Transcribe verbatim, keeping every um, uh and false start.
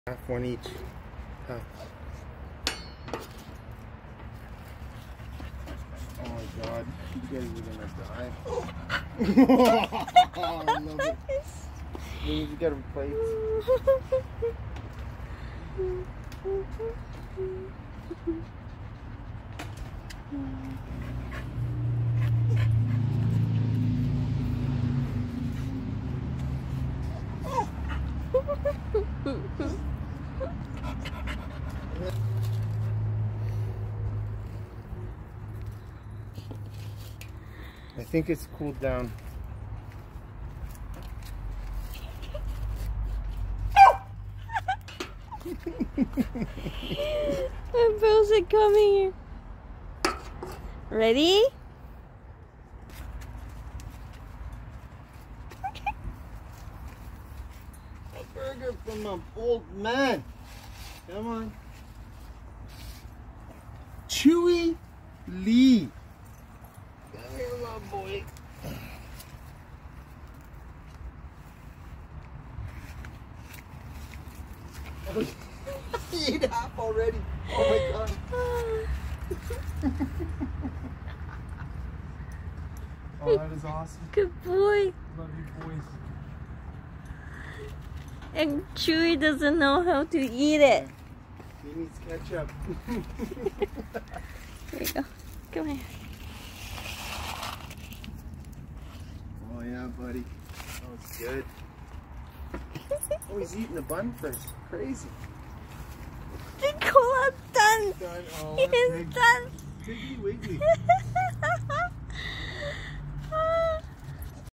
Half one each. Half. Oh my god, you guys are gonna die. Oh, I love it. We need to get them plates. I think it's cooled down. And Bill said, come here. Ready? A burger from an old man. Come on. Chewy Lee. Come here, little boy. Eat half already. Oh my god. Oh, that is awesome. Good boy. Love you, boys. And Chewy doesn't know how to eat it. He needs ketchup. There you go. Come here. Oh yeah, buddy. That was good. Oh, he's eating the bun first. Crazy. Cool, done. Done. Oh, He is big, done. Piggy Wiggly.